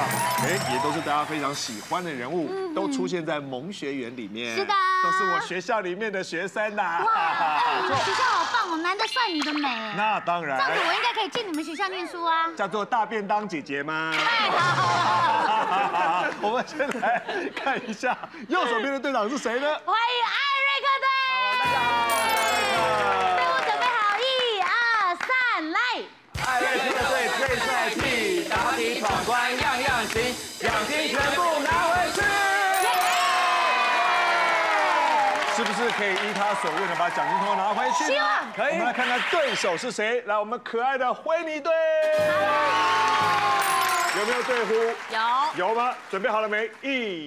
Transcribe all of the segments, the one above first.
也都是大家非常喜欢的人物，都出现在萌学园里面。 是的， 都是我学校里面的学生呐。 哇，你们学校好棒哦，男的帅，女的美。 那当然。 这样子我应该可以进你们学校念书啊。 叫做大便当姐姐吗？ 太好了。 我们先来看一下右手边的队长是谁呢？ 欢迎艾瑞克队。 大家好， 队伍准备好，1、2、3，来。 艾瑞克队最帅气，答题闯关样样行，奖金全部拿回去。 是不是可以依他所愿的把奖金通通拿回去？ 希望可以。我们来看看对手是谁。来，我们可爱的灰泥队。有没有对呼？有吗？准备好了没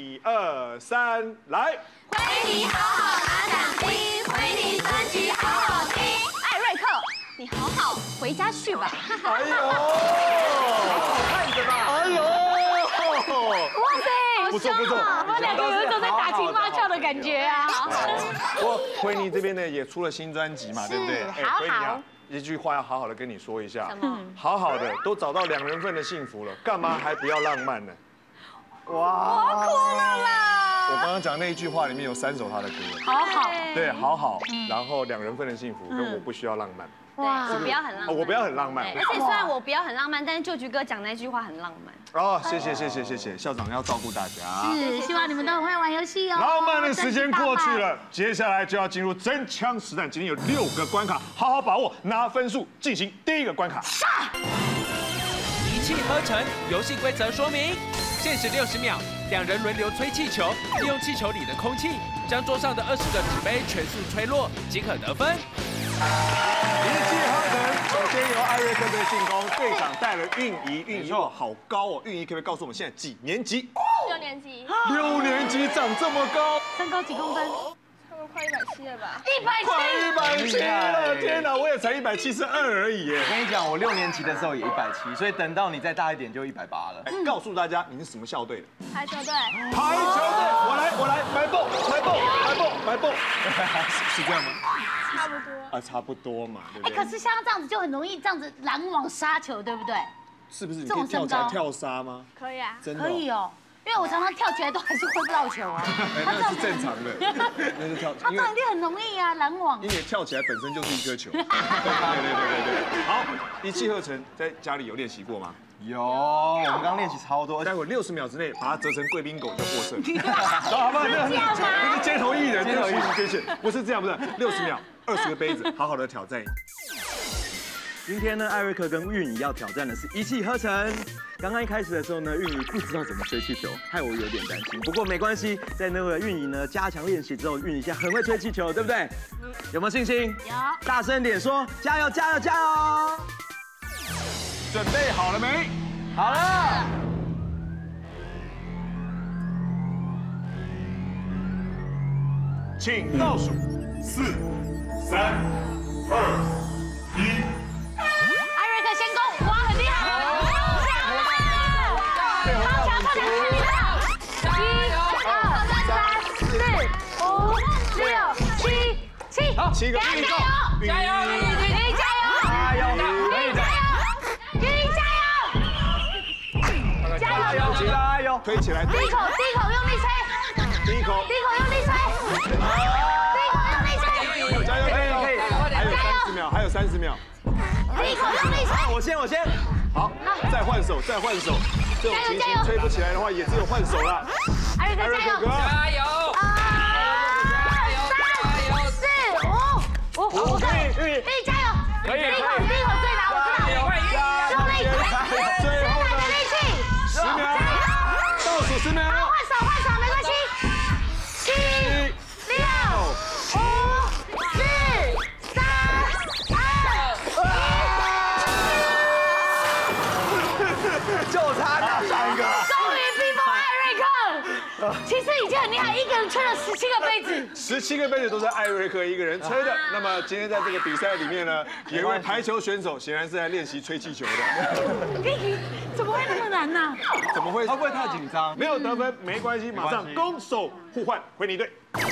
？1、2、3，来！ 灰泥好好拿奖金，灰泥专辑好好听。艾瑞克，你好好回家去吧。 哎呦， 好看着吧？ 哎呦， 哇塞， 不错不错， 我们两个有一种在打情骂俏的感觉啊。 不过灰泥这边呢也出了新专辑嘛，对不对？ 好灰泥啊，一句话要好好的跟你说一下。 什么？ 好好的都找到2人份的幸福了，干嘛还不要浪漫呢？ 我哭了啦！ 我刚刚讲那一句话里面有3首他的歌。 好好， 对，好好，然后2人份的幸福跟我不需要浪漫。 哇， 我不要很浪漫， 我不要很浪漫。 而且虽然我不要很浪漫，但是旧菊哥讲那句话很浪漫。 哦，谢谢，校长要照顾大家。 是，希望你们都很会玩游戏哦。 浪漫的时间过去了，接下来就要进入真枪实弹。今天有6个关卡，好好把握，拿分数进行第1个关卡。 一气呵成，游戏规则说明：限时60秒，2人轮流吹气球，利用气球里的空气将桌上的20个纸杯全数吹落，即可得分。 一气呵成，首先由艾瑞克队进攻，队长带了韵仪，韵仪好高哦，韵仪可不可以告诉我们现在几年级 6年级， ？6年级长这么高， 身高几公分？ 差不多快170了吧？ 快170了！天哪，我也才172而已耶。 我跟你讲，我6年级的时候也170，所以等到你再大一点就180了。 告诉大家你是什么校队的？ 排球队。 排球队，我来，白蹦，是这样吗？ 差不多。 啊，差不多嘛，对不对？ 可是像这样子就很容易这样子拦网杀球，对不对？ 是不是你可以跳起来跳杀吗？ 可以啊。 真的可以哦，因为我常常跳起来都还是挥不到球啊。 那是正常的，那是跳， 他这样一定很容易啊，拦网。 因为跳起来本身就是一颗球。对。好，一气呵成，在家里有练习过吗？ 有，我们刚刚练习超多， 待会60秒之内把它折成贵宾狗就获胜。好吧，那是街头艺人，不是这样，不是60秒，20个杯子，好好的挑战。 今天呢，艾瑞克跟韵仪要挑战的是一气呵成。刚刚一开始的时候呢，韵仪不知道怎么吹气球，害我有点担心。不过没关系，在那个韵仪呢加强练习之后，韵仪现在很会吹气球，对不对？有没有信心？ 有。 大声点说，加油，加油，加油！ 准备好了没？ 好了。 请倒数4、3、2、1。 艾瑞克先攻，哇，很厉害！超强，超厉害！1、2、3、4、5、6、7、7， 7个， 加油！韵仪加油！ 加油！加油！ 推起来， 第一口用力吹， 第一口用力吹， 加油！ 可以， 还有30秒， 第一口用力吹。 我先。 好，再换手，这种情形吹不起来的话，也只有换手了。 艾瑞克加油！ 加油！ 2、3、4、5，韵仪加油！ 可以， 第一口最难，我知道。用力吹， 最后的力气 10秒，倒数10秒。 换手，没关系。7、6、5、4、3、2、 1，就差那3个。 终于逼疯艾瑞克。其实已经很厉害，一个人吹了17个杯子。 17个杯子都是艾瑞克一个人吹的。那么今天在这个比赛里面呢，有一位排球选手显然是在练习吹气球的。 怎么会那么难呢？ 怎么会？ 会不会太紧张？ 没有得分没关系，马上攻守互换，回你队。我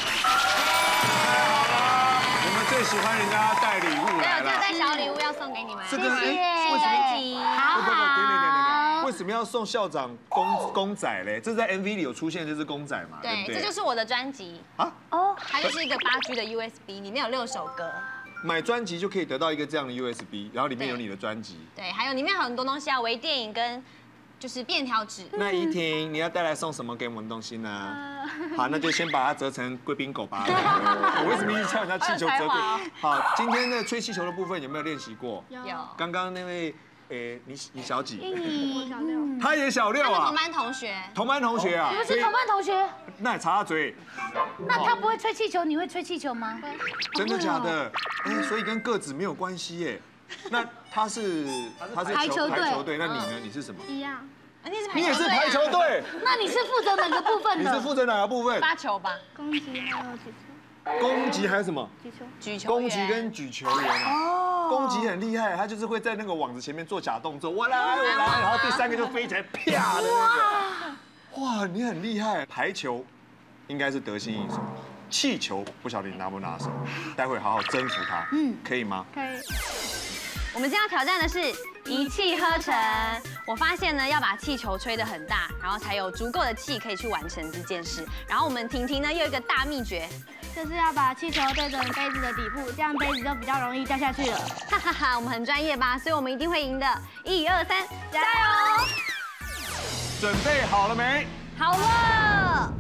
们最喜欢人家带礼物来了。 带小礼物要送给你们。 这个谢谢。 为什么？ 好好。 为什么要送校长公仔嘞？这在 MV 里有出现这只公仔嘛？ 对， 不对？ 这就是我的专辑啊， 它就是一个8G 的 USB， 里面有6首歌。 买专辑就可以得到一个这样的 USB， 然后里面有你的专辑。 对，还有里面还有很多东西啊，微电影跟就是便条纸。 那怡婷，你要带来送什么给我们东西呢？好，那就先把它折成贵宾狗吧。我为什么一直叫人家气球折贵？好，今天的吹气球的部分有没有练习过？ 有。 刚刚那位，你小几？ 我小6。 他也小6啊。 同班同学。 同班同学啊。 你们是同班同学？ 那你插他嘴。 那他不会吹气球，你会吹气球吗？ 真的假的？所以跟个子没有关系耶。那他是排球队， 那你呢？你是什么？ 一样。 你也是排球队。 那你是负责哪个部分的？ 你是负责哪个部分？ 发球吧。 攻击还有举球。 攻击还有什么？ 举球。 攻击跟举球员啊。攻击很厉害，他就是会在那个网子前面做假动作，我来，然后第3个就飞起来，啪的那个。哇，你很厉害。排球应该是得心应手，气球不晓得你拿不拿手，待会好好征服它，可以吗？ 可以。 我们今天要挑战的是一气呵成。我发现呢，要把气球吹得很大，然后才有足够的气可以去完成这件事。然后我们婷婷呢，又有一个大秘诀， 就是要把气球对准杯子的底部，这样杯子就比较容易掉下去了。 哈哈哈，我们很专业吧？所以我们一定会赢的。1、2、3，加油！ 准备好了没？ 好了。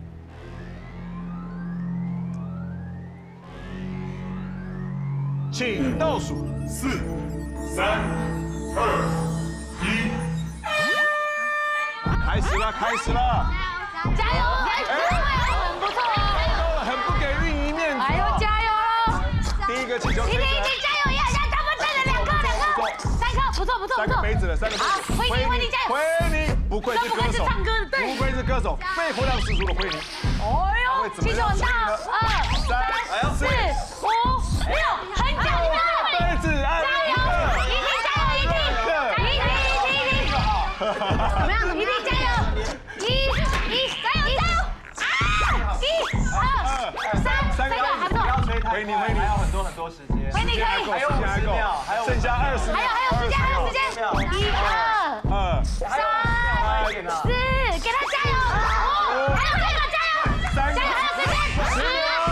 请倒数4、3、2、1，开始了！ 加油！很不错哦， 很不给运营面子。 哎呦，加油了！ 第一个气球， 一定加油！要他们吹了2颗、3颗，不错。 3个杯子了，3个杯子。 好，辉宁加油！ 辉宁不愧是歌手，不愧是歌手，肺活量十足的辉宁。 哦呦，气球很大，2、3、4、5、6，很强的。 杯子， 加油！一定加油！一定！怎么样？一定加油！加油！啊！1、2、3个，还不错。 辉宁还有很多时间。 辉宁可以， 还有50秒，剩下20秒。 还有时间！1、2、3、4，给他加油！还有这个加油！加油！还有时间！10、9、8、7、6、5、4、3、2、1，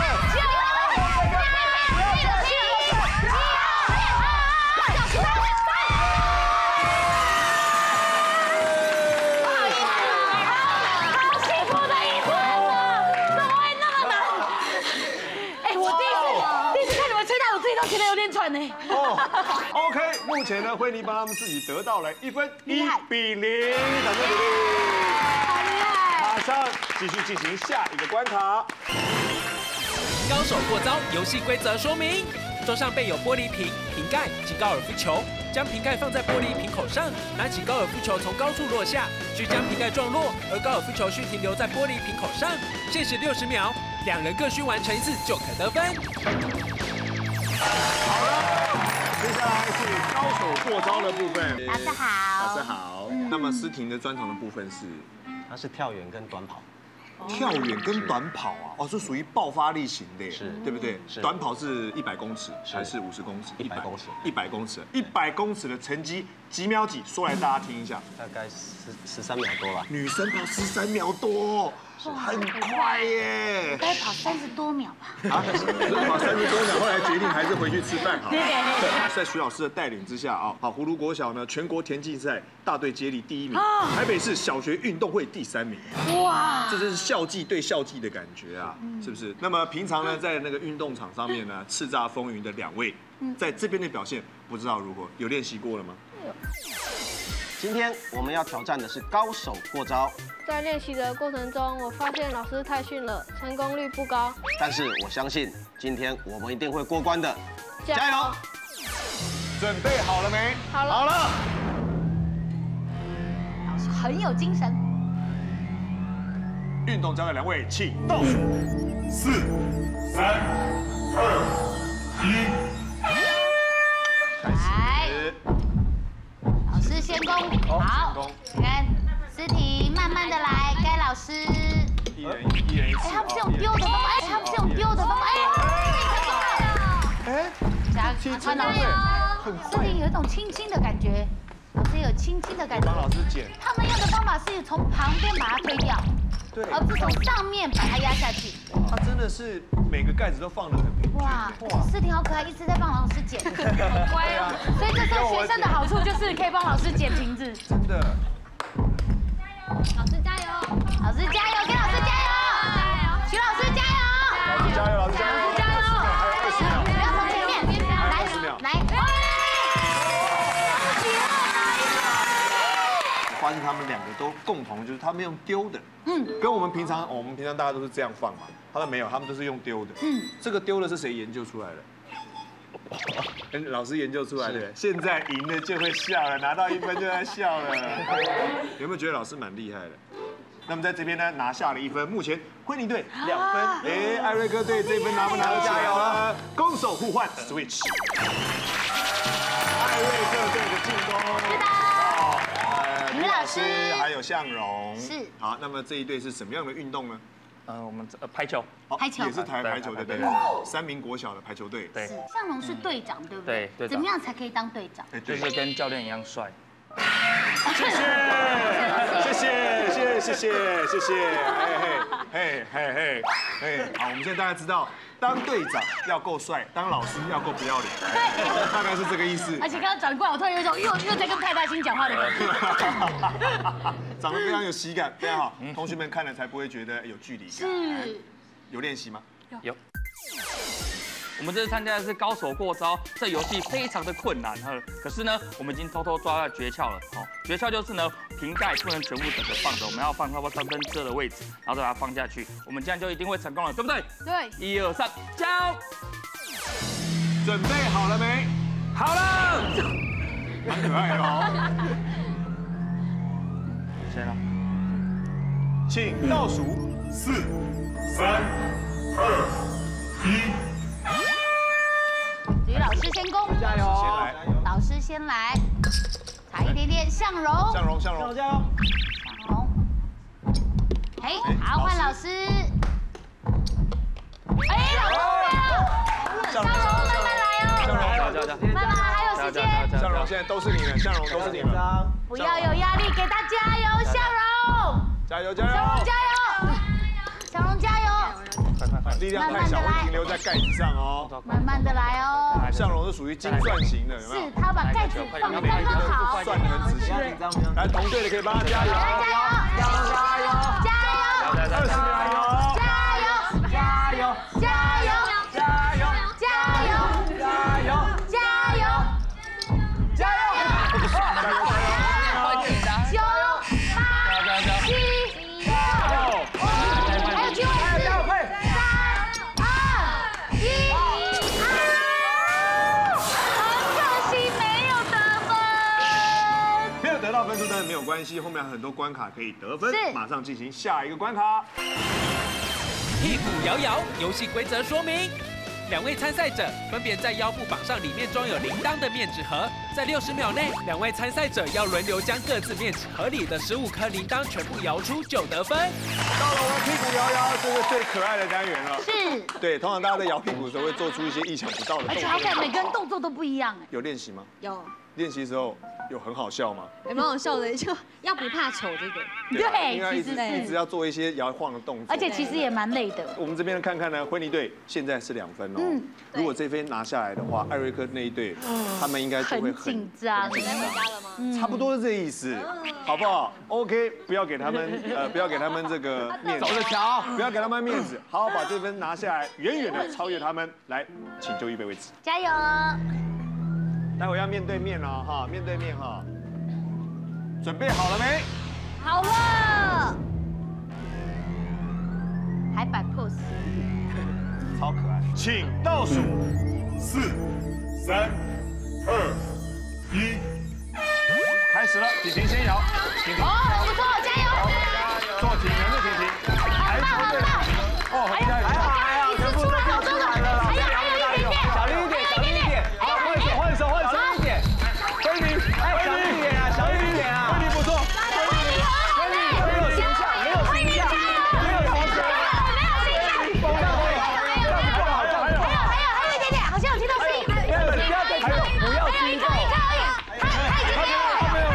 好辛苦的一天啊！怎么会那么难？哎，我第一次看你们吹到，我自己都觉得有点喘呢。 OK， 目前呢，辉宁帮他们自己得到了1分，1比0，掌声鼓励。 好厉害！ 马上继续进行下一个关卡。 高手过招，游戏规则说明：桌上备有玻璃瓶、瓶盖及高尔夫球，将瓶盖放在玻璃瓶口上，拿起高尔夫球从高处落下，需将瓶盖撞落，而高尔夫球需停留在玻璃瓶口上。限时60秒，2人各需完成1次就可得分。 好了，接下来是高手过招的部分。 老师好， 老师好。那么思婷的专长的部分是？ 它是跳远跟短跑。 跳远跟短跑啊，是属于爆发力型的， 是， 对不对？ 是。 短跑是100公尺还是50公尺 ？100公尺。 100公尺，100公尺的成绩几秒几？说来大家听一下。 大概13秒多吧。 女生跑13秒多。很快耶！ 大概跑30多秒吧。 啊，跑30多秒，后来决定还是回去吃饭好了。在徐老师的带领之下啊，好，葫芦国小呢全国田径赛大队接力第1名，台北市小学运动会第3名。哇，这真是校际对校际的感觉啊，是不是？那么平常呢，在那个运动场上面呢，叱咤风云的2位，在这边的表现不知道如何，有练习过了吗？ 今天我们要挑战的是高手过招。 在练习的过程中，我发现老师太逊了，成功率不高。 但是我相信今天我们一定会过关的，加油！ 准备好了没？ 好了。 好了。 老师很有精神。 运动交给2位，请倒数4、3、2、1，开始。 老师先攻，好，看思婷慢慢的来，该老师。 一人一次。 哎，他们是用丢的方法，哎，他们是用丢的方法，哎，加油，很快，思婷有一种轻轻的感觉。 老师有轻轻的感觉。 帮老师捡。 他们用的方法是从旁边把它推掉， 对， 而不是从上面把它压下去。 他真的是每个盖子都放得很平均。 哇，思婷好可爱，一直在帮老师捡，好乖哦。所以这时候学生的好处就是可以帮老师捡瓶子。 真的。 老师加油！ 老师加油！给老师加油！徐老师加油！ 老师加油！老师加油！ 加油！ 还有20秒。 不要从前面，来 20秒。 来。 我发现他们两个都共同就是他们用丢的，跟我们平常大家都是这样放嘛，他们没有，他们都是用丢的，这个丢的是谁研究出来的？跟老师研究出来的，现在赢了就会笑了，拿到1分就在笑了，有没有觉得老师蛮厉害的？那么在这边呢，拿下了1分，目前辉尼队2分，哎，艾瑞克队这一分拿不拿得加油了？攻守互换 ，switch， 艾瑞克队的进攻， 是的。 李老师还有向荣是好，那么这一队是什么样的运动呢？ 我们排球， 排球也是排球的对， 对 3名国小的排球队。 对， 向荣是队长，对不对？ 对， 怎么样才可以当队长？ 就是跟教练一样帅。 谢谢，谢谢，谢谢，谢谢，谢谢，好，我们现在大家知道，当队长要够帅，当老师要够不要脸，大概是这个意思。 而且刚刚转过来，我突然有一种又在跟派大星讲话的感觉。 长得非常有喜感，非常好，同学们看了才不会觉得有距离感。 是， 有练习吗？ 有。我们这次参加的是高手过招，这游戏非常的困难可是呢，我们已经偷偷抓到诀窍了。诀窍就是呢，瓶盖不能全部整个放着，我们要放差不多2/3的位置，然后再把它放下去，我们这样就一定会成功了，对不对？ 对。 1、2、3，加油！ 准备好了没？ 好了。 蛮可爱的哦。 谁了？ 请倒数4、3、2、1。 吕老师先攻， 加油！先来， 老师先来，差一点点，向荣， 向荣， 加油！向荣，嘿，好，换老师。哎，老师向荣慢慢来哦，慢慢还有时间。 向荣现在都是你了，向荣都是你了。 不要有压力，给他加油，向荣！ 加油，加油！ 向荣加油！向荣加油！ 力量太小，会停留在盖子上哦。 慢慢的来哦。 向荣是属于精算型的，有没有？ 是，他把盖子放得刚刚好。 算得很仔细。来，同队的可以帮他加油。 加油！加油！加油 ！20秒油！ 加油！加油！加油！加油！加油！加油！加油！加油！9、8、7、6、5，还有机会4、3、2、1，很可惜没有得分。 没有得到分数，但是没有关系，后面还有很多关卡可以得分。 是， 马上进行下一个关卡。 屁股摇摇，游戏规则说明：2位参赛者分别在腰部绑上里面装有铃铛的面纸盒，在60秒内，2位参赛者要轮流将各自面纸盒里的15颗铃铛全部摇出就得分。 到了我们屁股摇摇，这是最可爱的单元了。 是， 对，通常大家在摇屁股的时候会做出一些意想不到的动作。 而且好看，每个人动作都不一样哎。 有练习吗？ 有， 练习的时候有很好笑吗？ 也蛮好笑的，就要不怕丑这个。 对， 因为其实一直要做一些摇晃的动作， 而且其实也蛮累的。 我们这边看看呢，辉尼队现在是2分哦。如果这边拿下来的话，艾瑞克那一队他们应该就会很紧张。 准备回家了吗？ 差不多是这意思，好不好 ？OK， 不要给他们这个面子，走着瞧，不要给他们面子，好好把这分拿下来，远远的超越他们。来，请就预备位置， 加油！ 待会要面对面哦，哈，面对面哈。准备好了没？ 好了，还摆 pose， 超可爱。请倒数4、3、2、1，开始了。婷婷先摇，婷婷。 哦，很不错，加油！ 做体能的婷婷，排球队的婷婷。哦，很加油。 还有，你是出来好多的，还有一点点， 小力一点，小力一点。好，换手，小力一点。辉尼，哎，小力一点啊，小力一点啊。 辉尼不错。 还有，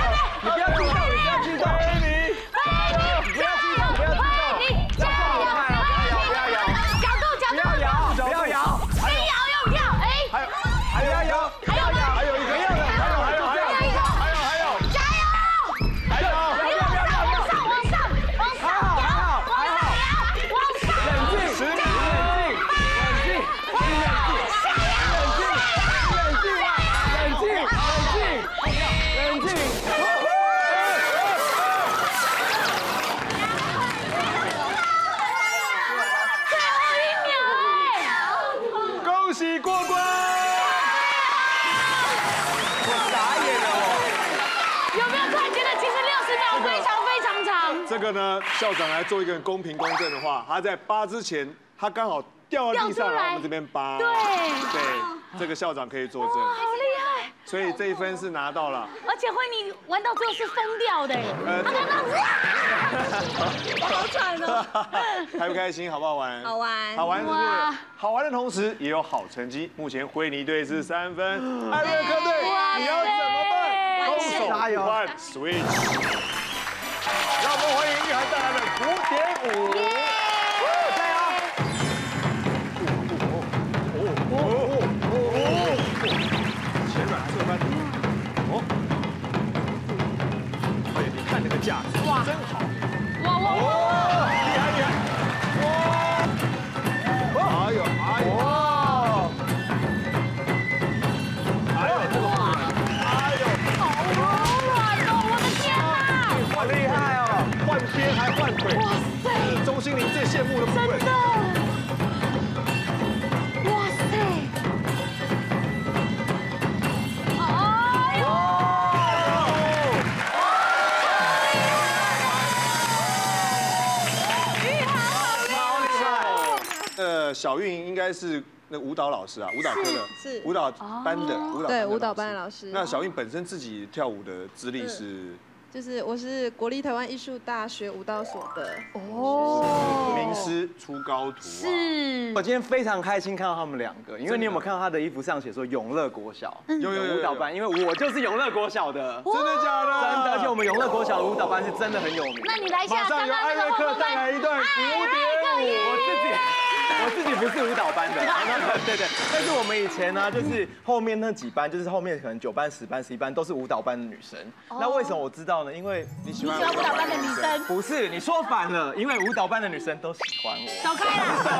秒非常长。 这个呢，校长来做一个公平公正的话，他在扒之前，他刚好掉到地上，然后我们这边扒。对，这个校长可以作证。 好厉害！ 所以这一分是拿到了。 而且慧妮玩到最后是疯掉的，他刚刚好惨哦。 开不开心？好不好玩？ 好玩。 好玩是不是？好玩的同时也有好成绩。目前慧妮队是3分，艾瑞克队你要怎么办？攻守互换 ，switch。让我们欢迎玉涵带来的5.5。加油！前软侧翻。哎呀，你看那个架子，真好。厉害！哎呦！ 好软哦！我的天哪！ 好厉害哦！换边还换腿，哇塞！钟欣凌最羡慕的部分。 真的！哇塞！哎呦！ 小韵应该是那舞蹈老师啊，舞蹈科的， 是舞蹈班的舞蹈班的老师。 那小韵本身自己跳舞的资历是？ 就是我是国立台湾艺术大学舞蹈所的名师出高徒。 是。我今天非常开心看到他们2个，因为你有没有看到他的衣服上写说永乐国小？ 有舞蹈班，因为我就是永乐国小的。 真的假的？ 真的，而且我们永乐国小的舞蹈班是真的很有名。 那你来一下， 马上由艾瑞克带来一段5.5。 我自己不是舞蹈班的，对，但是我们以前呢，就是后面那几班，就是后面可能9班、10班、11班都是舞蹈班的女生。那为什么我知道呢？因为你喜欢舞蹈班的女生？ 不是，你说反了，因为舞蹈班的女生都喜欢我。 少开了， 少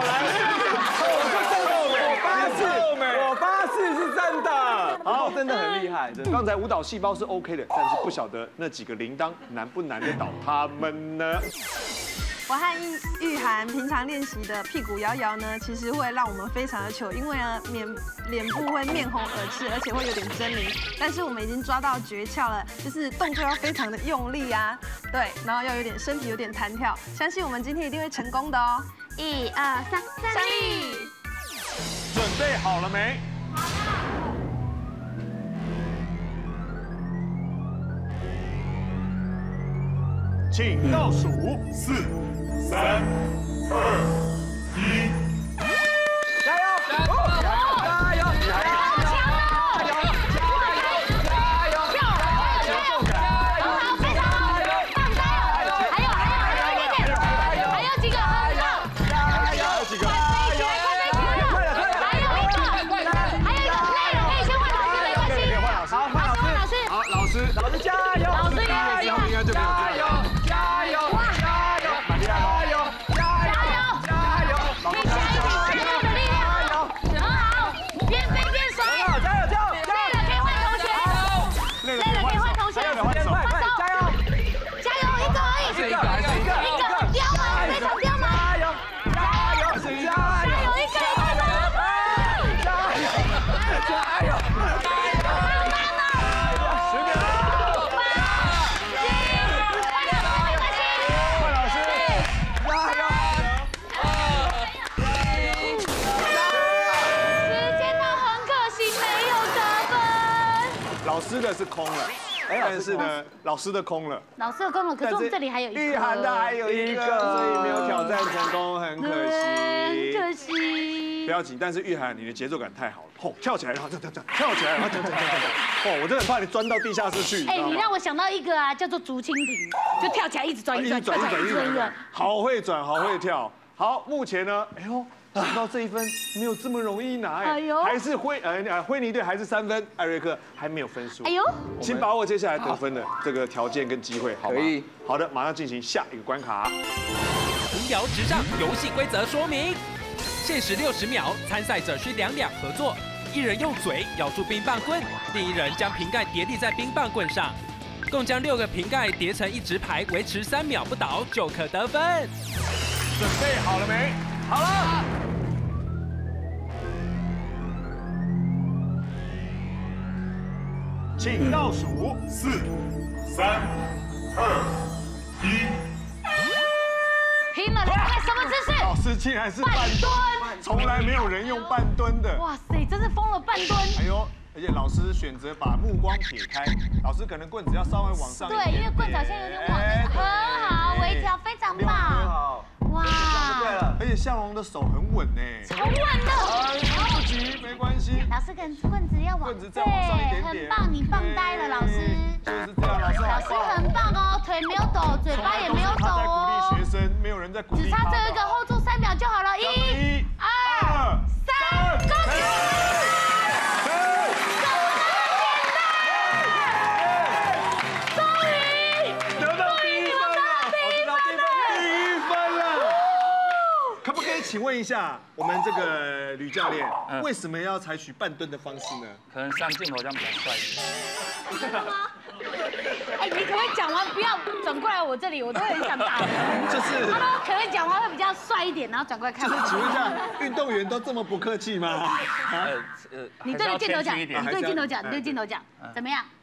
来， 我发誓是真的。好，真的很厉害。 刚才舞蹈细胞是 OK 的，但是不晓得那几个铃铛难不难得倒他们呢？ 我和玉涵平常练习的屁股摇摇呢，其实会让我们非常的糗，因为呢脸部会面红耳赤，而且会有点狰狞。但是我们已经抓到诀窍了，就是动作要非常的用力啊，对，然后要有点身体有点弹跳，相信我们今天一定会成功的哦。1、2、3，胜利！ 准备好了没？请倒数4、3、2、1， 加油！加油！老师加油！ 老师加油！应该就没有加油！ 加油！加油！ 蛮厉害的！ 加油！加油！加油！ 可以加一点肌肉的力量，很好，边飞边甩， 加油！加油！ 累了可以换同学，累了可以换同学， 快！加油！ 加油，一个而已，一个，刁吗？这场刁吗？ 加油！加油！加油！ 一个， 加油！ 老师的是空了，但是呢，老师的空了。 老师的空了，可是我们这里还有一个。 玉涵的还有一个，所以没有挑战成功，很可惜。 可惜。 不要紧，但是玉涵，你的节奏感太好了，吼，跳起来，然后这样，跳起来，然后这样，哦，我真的很怕你钻到地下室去。 哎，你让我想到一个啊，叫做竹蜻蜓，就跳起来一直转， 一直转，好会转，好会跳。好，目前呢，哎呦。想到这一分没有这么容易拿哎，还是慧妮队还是3分，艾瑞克还没有分数。哎呦，请把握接下来得分的这个条件跟机会，好吗？可以。好的，马上进行下一个关卡。 扶摇直上，游戏规则说明：限时60秒，参赛者需2合作，一人用嘴咬住冰棒棍，另一人将瓶盖叠立在冰棒棍上，共将6个瓶盖叠成一直排，维持3秒不倒就可得分。 准备好了没？ 好了。 请倒数4、3、2、1， 拼了，两位什么姿势？ 老师竟然是半蹲，从来没有人用半蹲的。 哇塞，真是疯了半蹲。 哎呦，而且老师选择把目光撇开，老师可能棍子要稍微往上一点点。 对，因为棍子好像有点往，很好，微调非常棒。哇， 而且向荣的手很稳呢， 超稳的。 不急，没关系。 老师跟棍子要往， 棍子再往上一点点， 很棒，你棒呆了，老师。 就是这样，老师好棒。 老师很棒哦，腿没有抖，嘴巴也没有抖哦。 他在鼓励学生，没有人在鼓励他。 只差最后一个 hold 住3秒就好了，1、2、3，恭喜！ 请问一下，我们这个吕教练，为什么要采取半蹲的方式呢？ 可能上镜头这样比较帅一点。 真的吗？哎，你可不可以讲完不要转过来我这里，我都很想打。 就是他说可不可以讲完会比较帅一点，然后转过来看。 就是请问一下，运动员都这么不客气吗？ 你对着镜头讲，你对镜头讲，你对镜头讲，怎么样？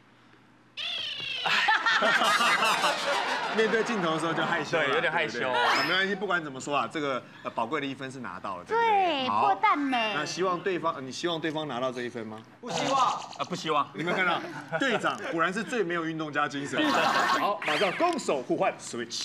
面对镜头的时候就害羞， 对，有点害羞。 没关系，不管怎么说啊，这个宝贵的1分是拿到了， 对，破蛋呢。 那希望对方，你希望对方拿到这1分吗？ 不希望， 不希望。 你们看到，队长果然是最没有运动家精神。好，马上攻守互换 ，switch。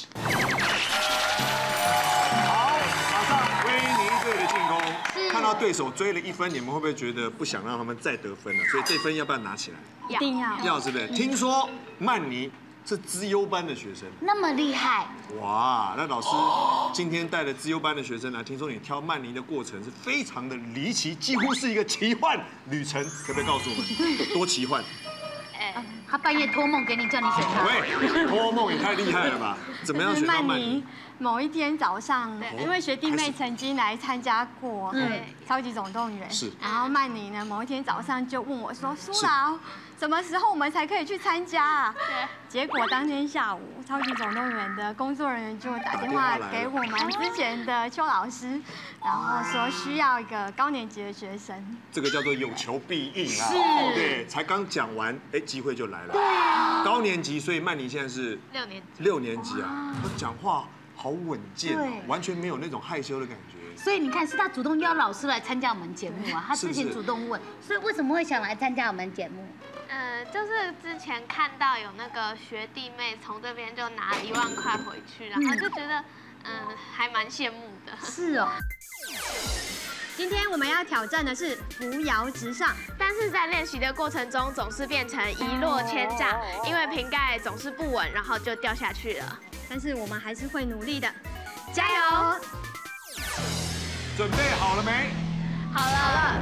好，马上威尼队的进攻。看到对手追了1分，你们会不会觉得不想让他们再得分了？所以这分要不要拿起来？ 一定要。 要，是不是？听说曼妮是资优班的学生， 那么厉害。 哇，那老师今天带了资优班的学生来，听说你挑曼妮的过程是非常的离奇，几乎是一个奇幻旅程，可不可以告诉我们有多奇幻？ 他半夜托梦给你，叫你选他。 喂，托梦也太厉害了吧？怎么样选到曼妮？ 某一天早上，因为学弟妹曾经来参加过超级总动员， 是。 然后曼妮呢，某一天早上就问我说：“苏老，什么时候我们才可以去参加啊？”对。结果当天下午，超级总动员的工作人员就打电话给我们之前的邱老师，然后说需要一个高年级的学生。 这个叫做有求必应啊！ 是。 对，才刚讲完，哎，机会就来了。对啊。高年级，所以曼妮现在是6年级啊，她讲话好稳健，完全没有那种害羞的感觉。 所以你看，是他主动邀老师来参加我们节目啊，他之前主动问，所以为什么会想来参加我们节目？ 就是之前看到有那个学弟妹从这边就拿了1万块回去，然后就觉得还蛮羡慕的。 是哦。 今天我们要挑战的是扶摇直上， 但是在练习的过程中总是变成一落千丈，因为瓶盖总是不稳，然后就掉下去了。 但是我们还是会努力的，加油！ 准备好了没？ 好了。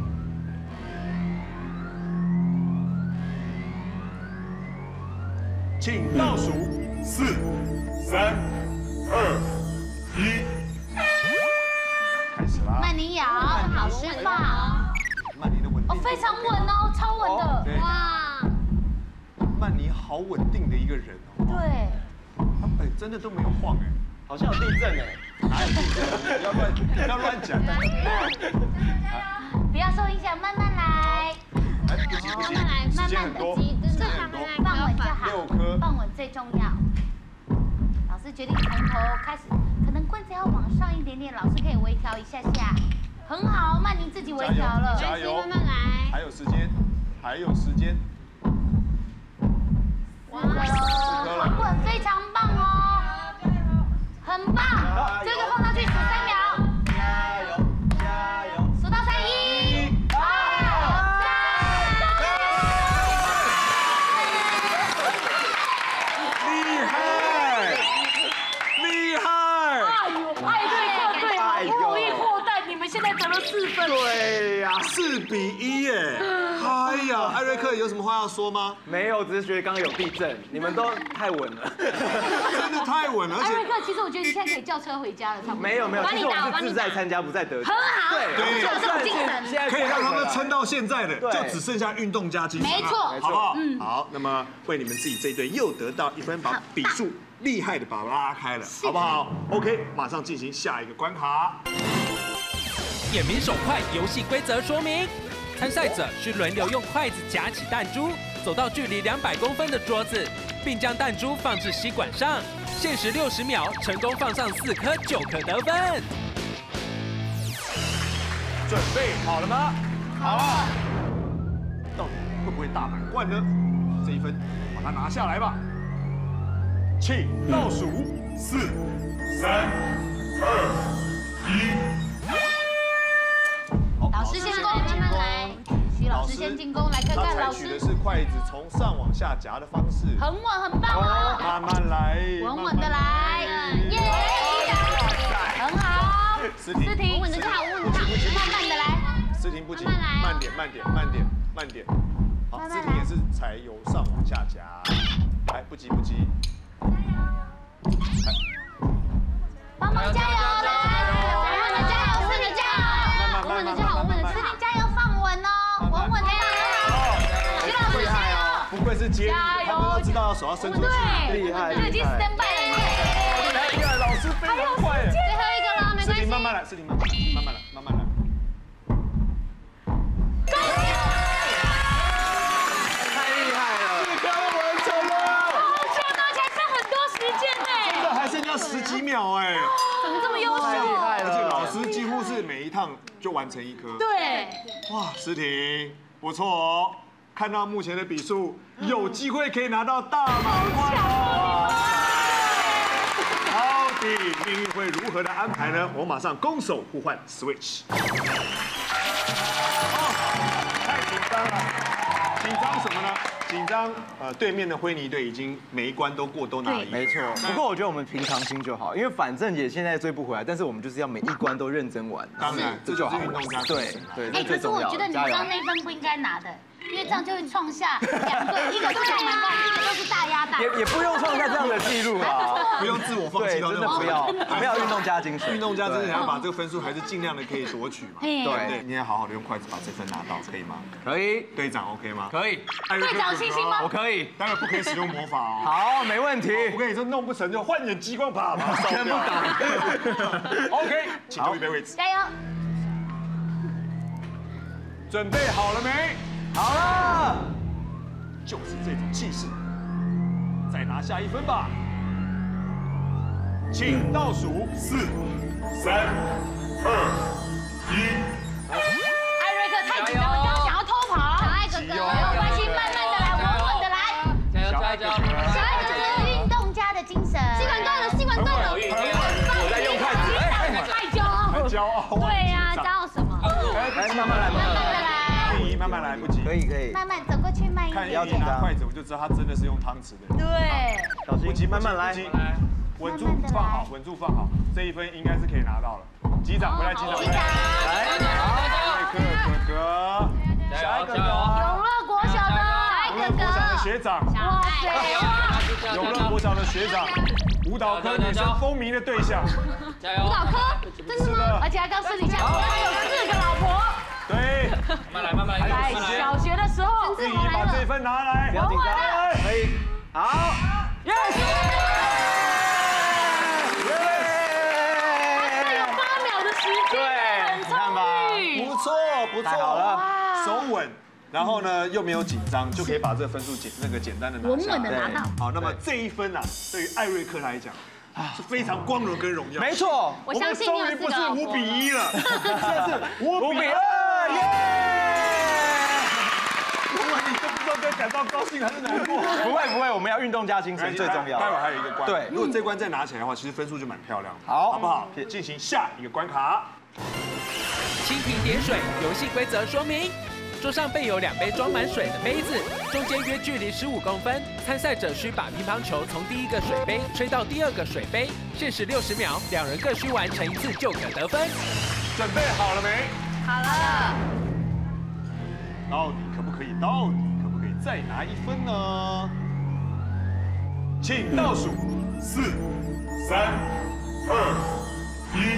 请倒数4、3、2、1，开始啦！ 曼妮摇，好释放。 曼妮的稳定， 非常稳哦，超稳的。哇！ 曼妮好稳定的一个人哦。 对。 哎，真的都没有晃哎， 好像有地震哎。 哪有地震？不要乱讲。 不要受影响，慢慢来。慢慢来，慢慢的积，正常的放稳就好。 6颗， 放稳最重要。老师决定从头开始，可能棍子要往上一点点，老师可以微调一下下。很好，曼妮自己微调了。 加油， 慢慢来。 还有时间，还有时间。 哇，很稳，非常棒哦，很棒。这个放上去，数3秒。加油，加油！数到3，1、2、3。 厉害，厉害！ 哎对，不容易破蛋，你们现在得了4分。 对呀，4比1耶。哎呀，艾瑞克有什么话要说吗？ 没有，只是觉得刚刚有地震，你们都太稳了， 真的太稳了。而且艾瑞克，其实我觉得你现在可以叫车回家了，差不多。 没有，其实我们是志在参加，不在得奖。 很好， 对， 有这种精神， 可以让他们撑到现在的，就只剩下运动加精神。 没错， 好不好？好，那么为你们自己这一队又得到1分，把比数厉害的把它拉开了，好不好 ？OK， 马上进行下一个关卡。 眼明手快游戏规则说明。参赛者需轮流用筷子夹起弹珠，走到距离200公分的桌子， 并将弹珠放置吸管上，限时60秒，成功放上4颗就可得分。 准备好了吗？好了。到底会不会大满贯呢？这一分把它拿下来吧。请倒数4、3、2、1。 老师先攻，慢慢来。徐老师先进攻，来看看老师。 他采取的是筷子从上往下夹的方式， 很稳，很棒哦。 慢慢来， 稳稳的来，耶！很好。 思婷， 稳稳的就好，稳稳的好，慢慢的来。 思婷不急，慢点，慢点，慢点，慢点。好，思婷也是采由上往下夹，来，不急不急。 帮忙加油，来，稳稳的加油，思婷加油，稳稳的就好，稳稳的，思婷加油，放稳哦，稳稳的，徐老师加油， 不愧是接力，他们都知道手要伸出去，厉害， 就已经 stand by 了， 厉害，老师非常快， 最后一个了，没关系， 思婷慢慢来，思婷慢慢来，慢慢来，慢慢来。剩下10几秒哎， 怎么这么优秀？ 而且老师几乎是每一趟就完成1颗。 对， 哇，思婷不错哦，看到目前的比数，有机会可以拿到大满贯哦。到底命运会如何的安排呢？我马上攻守互换 ，switch。太紧张了，紧张什么呢？紧张，对面的灰泥队已经每一关都过，都拿了1。 没错。不过我觉得我们平常心就好，因为反正也现在追不回来，但是我们就是要每一关都认真玩。 当然，这就是运动家。 对对， 哎，可是我觉得你刚刚那分不应该拿的，因为这样就会创下2队，一个是大满贯，一个都是大压打。 也不用创下这样的记录啊， 不用自我放弃， 真的不要，没有运动家精神。 运动家真的想要把这个分数还是尽量的可以夺取嘛。对，你要好好的用筷子把这分拿到，可以吗？ 可以。 队长 OK 吗？ 可以。 队长有信心吗？ 我可以。 当然不可以使用魔法哦。 好，没问题。 不可以说弄不成就换眼激光把它烧掉。OK， 请就预备位置。 加油！ 准备好了没？ 好了。 就是这种气势，再拿下1分吧。请倒数4、3、2、1。 艾瑞克太紧张了，刚想要偷跑。小爱哥哥，没有关系，慢慢的来，稳稳的来。 加油加油！ 小爱哥哥，运动家的精神。吸管断了，吸管断了。 我在用筷子。 太骄傲。 骄傲。 对呀，骄傲什么？ 来，慢慢来， 慢慢的来。 慢慢来，不急。 可以。 慢慢走过去，慢一点。 看一拿筷子，我就知道他真的是用汤匙的。 对。 小心，不急，慢慢来。 稳住放好，稳住放好，这1分应该是可以拿到了。机长回来，机长回来。来，瑞克哥哥，小爱哥哥， 永乐国小的永乐国小的学长， 哇塞， 永乐国小的学长，舞蹈科女生风靡的对象。 加油！ 舞蹈科，真的吗？而且他刚私底下说他有4个老婆。 对， 慢来，慢慢来。 在小学的时候， 玉怡把这1分拿来， 不要紧张，可以。好，yes。 不错，手稳，然后呢又没有紧张，就可以把这个分数简单的拿下， 稳稳的拿到。 好，那么这1分啊，对于艾瑞克来讲是非常光荣跟荣耀。 没错， 我相信你终于不是5比1了，现在是 5比2，耶！ 不管你都不知道该感到高兴还是难过。 不会，我们要运动加精神最重要。 待会还有一个关， 对， 如果这关再拿起来的话，其实分数就蛮漂亮的， 好不好？进行下一个关卡。 蜻蜓点水游戏规则说明：桌上备有2杯装满水的杯子，中间约距离15公分。参赛者需把乒乓球从第1个水杯吹到第2个水杯，限时60秒，2人各需完成1次就可得分。 准备好了没？ 好了。 到底可不可以再拿1分呢？请倒数4、3、2、1。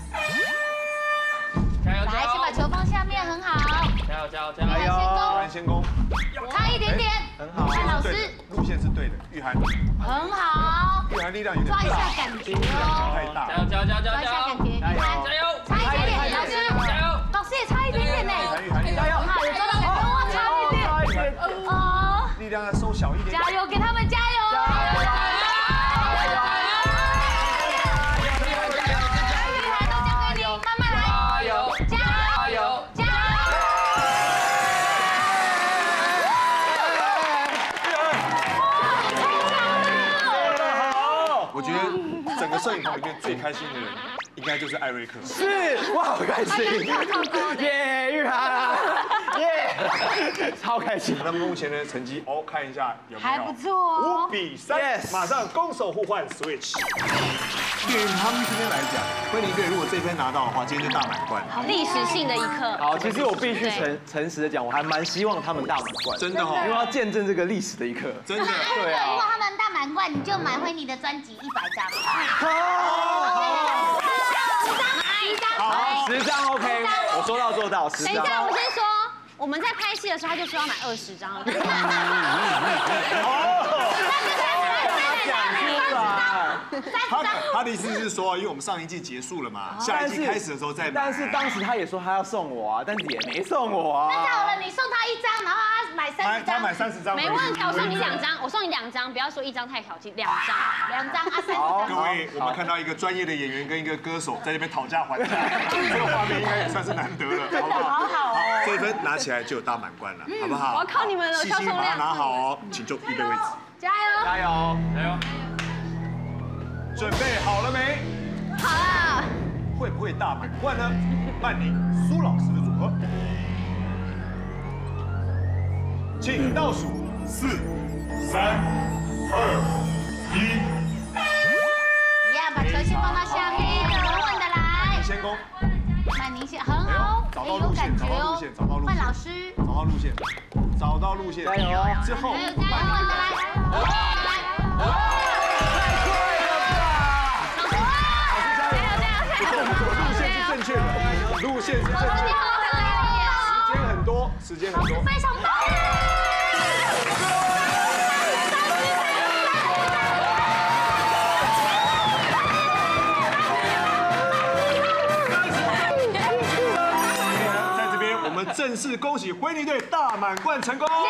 来，先把球放下面，很好。 加油！ 先攻， 差一点点， 很好。 看老师， 路线是对的，玉涵， 很好。 玉涵力量有点大， 抓一下感觉哦， 太大。 加油！ 抓一下感觉，玉涵， 加油！ 差一点点，老师， 加油！ 老师也差一点点呢， 加油！ 好，有抓到感觉，哇，差一点点， 力量要收小一点， 加油，给他们加油！ 摄影棚里面最开心的人，应该就是艾瑞克。 是，哇，好开心！耶，玉涵，耶，超开心。 那么目前的成绩，看一下有没有？ 还不错哦 5比3，马上攻守互换 switch。对于他们这边来讲，辉尼队如果这分拿到的话，今天就大满贯。 好历史性的一刻。 好，其实我必须诚实的讲，我还蛮希望他们大满贯， 真的哦， 因为要见证这个历史的一刻。 真的， 对啊。 如果他们大满贯，你就买回你的专辑100张。 好，10张 OK， 我说到做到，10张。 等一下，我先说，我们在拍戏的时候，他就说要买20张了。 他的意思是说，因为我们上一季结束了嘛，下一季开始的时候再买。 但是当时他也说他要送我啊，但是也没送我啊。 那好了，你送他1张，然后他买30张。 他买30张。 没问题，我送你2张，我送你2张，不要说1张太小气，2张 ，2张啊，30张。 各位，我们看到一个专业的演员跟一个歌手在那边讨价还价，这个画面应该也算是难得了，好不好？ 好哦。 这一分拿起来就有大满贯了，好不好？ 我要靠你们了， 细心把它拿好哦，请就预备位置。 加油！ 加油！ 加油！ 准备好了没？ 好了。 会不会大满贯呢？曼妮、苏老师的组合，请倒数4、3、2、1。 一样把球先放到下面，稳稳的来。 你先攻。 曼妮先，很好，有感觉哦。换老师。 找到路线，找到路线， 加油！ 之后， 稳稳的来。 正确的路线是正确的，时间很多， 非常棒。 在这边，我们正式恭喜辉尼队大满贯成功。1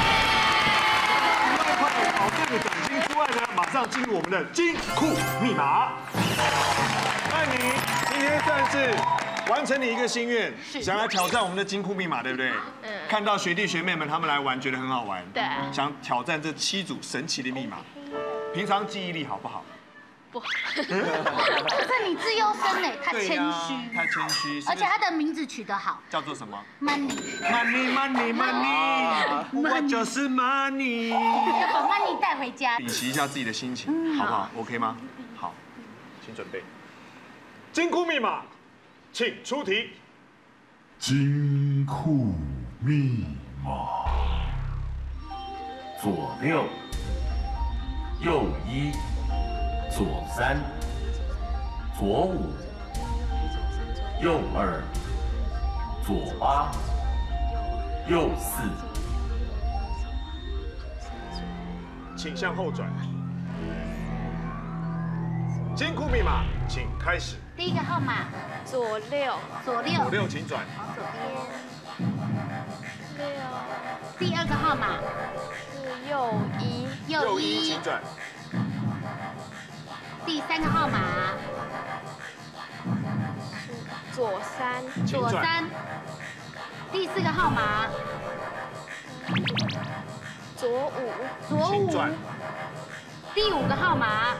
万块保证的奖金之外呢，马上进入我们的金库密码。曼妮，今天算是完成你一个心愿，想来挑战我们的金库密码，对不对？看到学弟学妹们他们来玩，觉得很好玩。 对。 想挑战这7组神奇的密码。平常记忆力好不好？ 不好。可是你自优生呢，他谦虚。 他谦虚。 而且他的名字取得好。 叫做什么 ？Money。 我就是 Money。 要把 Money 带回家。 理习一下自己的心情，好不好 ？OK 吗？好，请准备。金库密码，请出题。 金库密码：左6，右1，左3，左5，右2，左8，右4。 请向后转。金库密码，请开始。 第一个号码左6， 左6， 请转。 左边。6。第二个号码是右1， 请转。 第三个号码左3， 左3。第四个号码左5， 请转。 第5个号码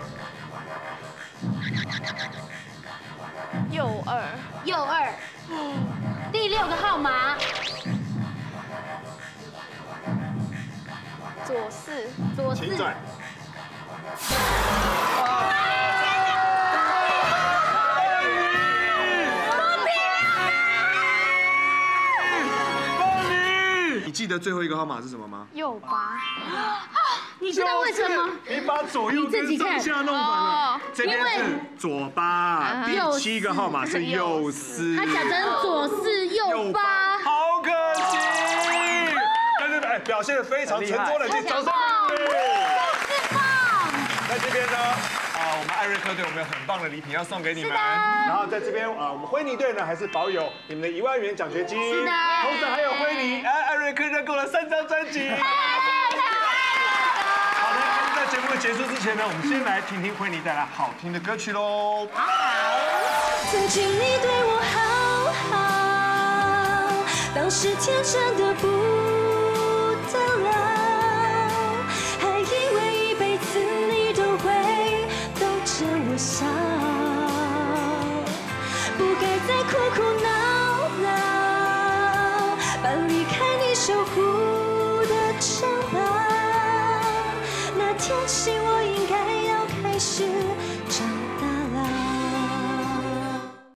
右2， 第6个号码左4， 请转。你记得最后一个号码是什么吗？ 右8。 你知道为什么？ 你把左右跟上下弄反了。这边是左8，第7个号码是右4。 他讲成左4右8， 好可惜。但是表现得非常沉着冷静，掌声！在这边呢，我们艾瑞克队我们有很棒的礼品要送给你们。然后在这边我们辉尼队呢还是保有你们的1万元奖学金。是的。同时还有辉尼艾瑞克认购了3张专辑。好的，在节目的结束之前呢，我们先来听听辉尼带来好听的歌曲喽。好。 曾经你对我好好，当时天真的不